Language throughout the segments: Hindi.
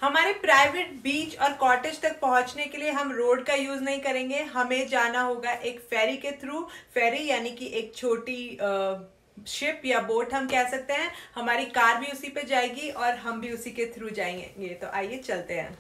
हमारे प्राइवेट बीच और कॉटेज तक पहुंचने के लिए हम रोड का यूज नहीं करेंगे, हमें जाना होगा एक फेरी के थ्रू। फेरी यानी कि एक छोटी शिप या बोट हम कह सकते हैं। हमारी कार भी उसी पे जाएगी और हम भी उसी के थ्रू जाएंगे। तो आइए चलते हैं।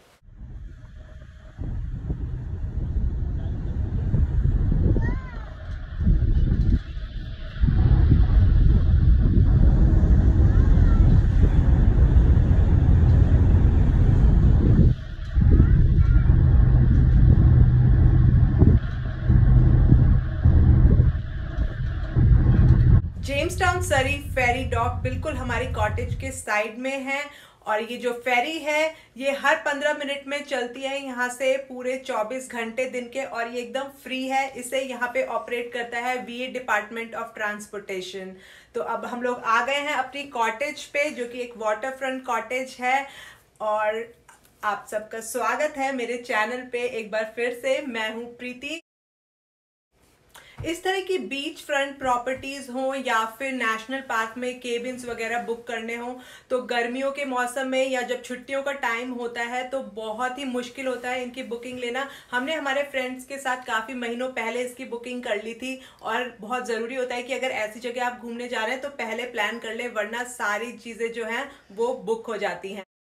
जेम्स टाउन सरी फेरी डॉक बिल्कुल हमारी कॉटेज के साइड में है। और ये जो फेरी है ये हर 15 मिनट में चलती है यहाँ से पूरे 24 घंटे दिन के, और ये एकदम फ्री है। इसे यहाँ पे ऑपरेट करता है वीए डिपार्टमेंट ऑफ ट्रांसपोर्टेशन। तो अब हम लोग आ गए हैं अपनी कॉटेज पे, जो कि एक वाटर फ्रंट कॉटेज है। और आप सबका स्वागत है मेरे चैनल पे एक बार फिर से। मैं हूँ प्रीति। इस तरह की बीच फ्रंट प्रॉपर्टीज हो या फिर नेशनल पार्क में केबिन्स वगैरह बुक करने हो तो गर्मियों के मौसम में या जब छुट्टियों का टाइम होता है तो बहुत ही मुश्किल होता है इनकी बुकिंग लेना। हमने हमारे फ्रेंड्स के साथ काफ़ी महीनों पहले इसकी बुकिंग कर ली थी। और बहुत ज़रूरी होता है कि अगर ऐसी जगह आप घूमने जा रहे हैं तो पहले प्लान कर ले, वरना सारी चीज़ें जो हैं वो बुक हो जाती हैं।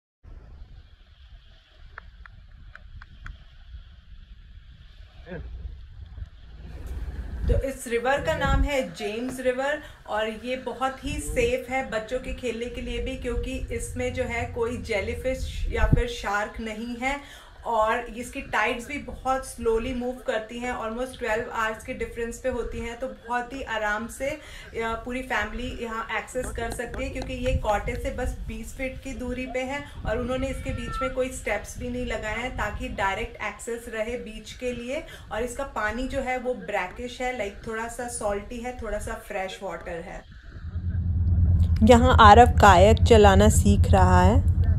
तो इस रिवर का नाम है जेम्स रिवर, और ये बहुत ही सेफ है बच्चों के खेलने के लिए भी, क्योंकि इसमें जो है कोई जेलीफिश या फिर शार्क नहीं है। और इसकी टाइड्स भी बहुत स्लोली मूव करती हैं, ऑलमोस्ट 12 आवर्स के डिफरेंस पे होती हैं। तो बहुत ही आराम से पूरी फैमिली यहाँ एक्सेस कर सकती है, क्योंकि ये कॉटेज से बस 20 फीट की दूरी पे है। और उन्होंने इसके बीच में कोई स्टेप्स भी नहीं लगाए हैं ताकि डायरेक्ट एक्सेस रहे बीच के लिए। और इसका पानी जो है वो ब्रैकिश है, लाइक थोड़ा सा सॉल्टी है, थोड़ा सा फ्रेश वाटर है। यहाँ आरव कायक चलाना सीख रहा है।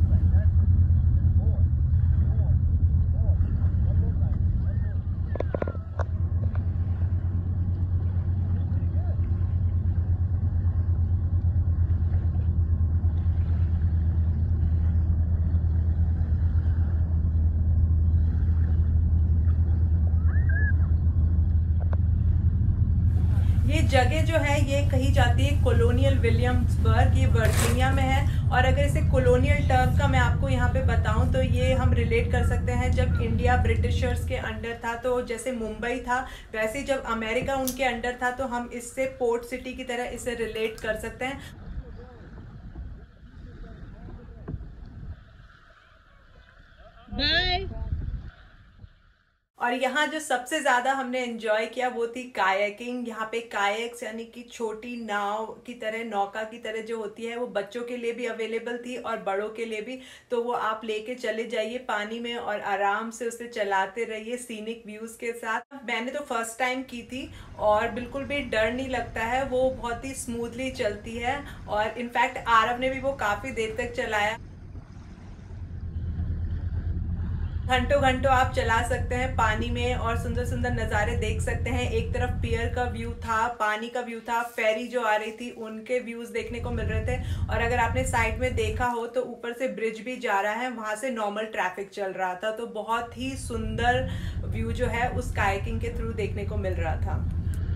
ये जगह जो है ये कही जाती है कॉलोनियल विलियम्सबर्ग, ये वर्जीनिया में है। और अगर इसे कॉलोनियल टर्म का मैं आपको यहाँ पे बताऊँ तो ये हम रिलेट कर सकते हैं जब इंडिया ब्रिटिशर्स के अंडर था, तो जैसे मुंबई था वैसे जब अमेरिका उनके अंडर था, तो हम इससे पोर्ट सिटी की तरह इसे रिलेट कर सकते हैं। बाय। और यहाँ जो सबसे ज़्यादा हमने एंजॉय किया वो थी कायाकिंग। यहाँ पे कायक्स यानी कि छोटी नाव की तरह, नौका की तरह जो होती है, वो बच्चों के लिए भी अवेलेबल थी और बड़ों के लिए भी। तो वो आप लेके चले जाइए पानी में और आराम से उसे चलाते रहिए सीनिक व्यूज़ के साथ। मैंने तो फर्स्ट टाइम की थी और बिल्कुल भी डर नहीं लगता है, वो बहुत ही स्मूथली चलती है। और इनफैक्ट आरव ने भी वो काफ़ी देर तक चलाया। घंटों घंटों आप चला सकते हैं पानी में और सुंदर सुंदर नज़ारे देख सकते हैं। एक तरफ पियर का व्यू था, पानी का व्यू था, फेरी जो आ रही थी उनके व्यूज देखने को मिल रहे थे। और अगर आपने साइड में देखा हो तो ऊपर से ब्रिज भी जा रहा है, वहां से नॉर्मल ट्रैफिक चल रहा था। तो बहुत ही सुंदर व्यू जो है उस कायाकिंग के थ्रू देखने को मिल रहा था।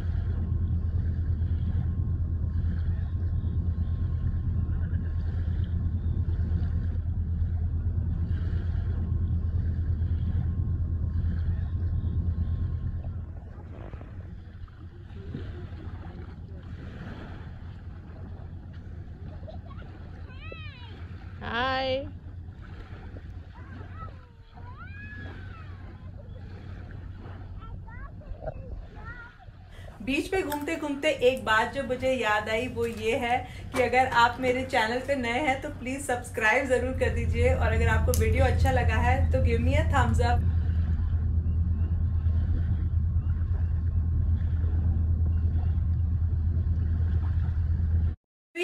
हाय। बीच पे घूमते घूमते एक बात जो मुझे याद आई वो ये है कि अगर आप मेरे चैनल पे नए हैं तो प्लीज़ सब्सक्राइब ज़रूर कर दीजिए, और अगर आपको वीडियो अच्छा लगा है तो give me a thumbs up.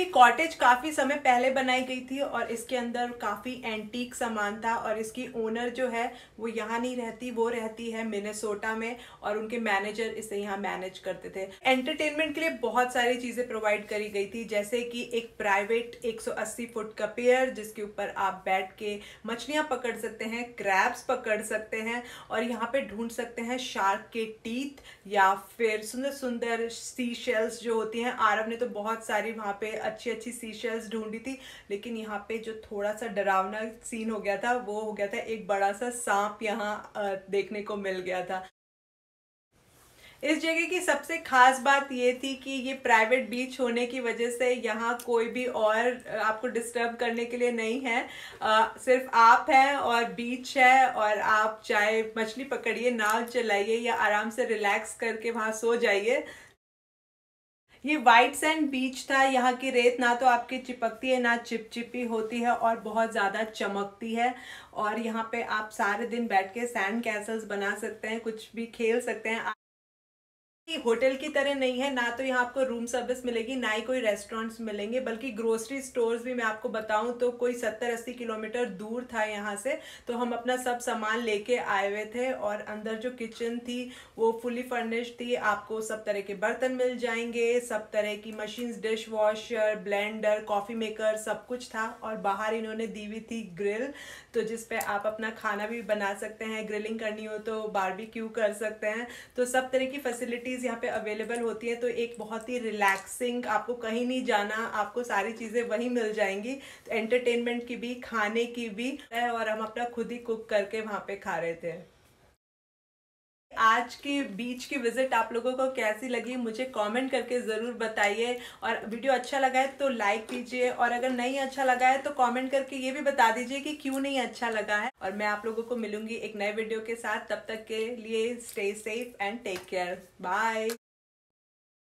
ये कॉटेज काफी समय पहले बनाई गई थी और इसके अंदर काफी एंटीक सामान था और इसकी ओनर जो है वो यहाँ नहीं रहती, वो रहती है मिनेसोटा में और उनके मैनेजर इसे यहाँ मैनेज करते थे। एंटरटेनमेंट के लिए बहुत सारी चीजें प्रोवाइड करी गई थी, जैसे कि एक प्राइवेट 180 फुट का पियर जिसके ऊपर आप बैठ के मछलियां पकड़ सकते हैं, क्रैब्स पकड़ सकते हैं और यहाँ पे ढूंढ सकते हैं शार्क के टीथ या फिर सुंदर सुंदर सी शेल्स जो होती हैं। आरव ने तो बहुत सारी वहाँ पे अच्छी अच्छी सी शेल्स ढूंढी थी, लेकिन यहाँ पे जो थोड़ा सा डरावना सीन हो गया था वो हो गया था, एक बड़ा सा सांप यहाँ देखने को मिल गया था। इस जगह की सबसे खास बात ये थी कि ये प्राइवेट बीच होने की वजह से यहाँ कोई भी और आपको डिस्टर्ब करने के लिए नहीं है। सिर्फ आप हैं और बीच है और आप चाहे मछली पकड़िए, नाव चलाइए या आराम से रिलैक्स करके वहाँ सो जाइए। ये वाइट सैंड बीच था। यहाँ की रेत ना तो आपकी चिपकती है ना चिपचिपी होती है और बहुत ज़्यादा चमकती है। और यहाँ पे आप सारे दिन बैठ के सैंड कैसल्स बना सकते हैं, कुछ भी खेल सकते हैं। होटल की तरह नहीं है, ना तो यहाँ आपको रूम सर्विस मिलेगी ना ही कोई रेस्टोरेंट्स मिलेंगे, बल्कि ग्रोसरी स्टोर्स भी मैं आपको बताऊं तो कोई 70-80 किलोमीटर दूर था यहाँ से। तो हम अपना सब सामान लेके आए हुए थे और अंदर जो किचन थी वो फुली फर्निश्ड थी। आपको सब तरह के बर्तन मिल जाएंगे, सब तरह की machines, dishwasher, blender, coffee maker, सब कुछ था। और बाहर इन्होंने दी हुई थी ग्रिल, तो जिसपे आप अपना खाना भी बना सकते हैं, ग्रिलिंग करनी हो तो बारबेक्यू कर सकते हैं। तो सब तरह की फैसिलिटी यहाँ पे अवेलेबल होती है। तो एक बहुत ही रिलैक्सिंग, आपको कहीं नहीं जाना, आपको सारी चीजें वहीं मिल जाएंगी। तो एंटरटेनमेंट की भी, खाने की भी है और हम अपना खुद ही कुक करके वहां पे खा रहे थे। आज की बीच की विजिट आप लोगों को कैसी लगी मुझे कमेंट करके ज़रूर बताइए। और वीडियो अच्छा लगा है तो लाइक कीजिए और अगर नहीं अच्छा लगा है तो कमेंट करके ये भी बता दीजिए कि क्यों नहीं अच्छा लगा है। और मैं आप लोगों को मिलूंगी एक नए वीडियो के साथ। तब तक के लिए stay safe and take care. Bye.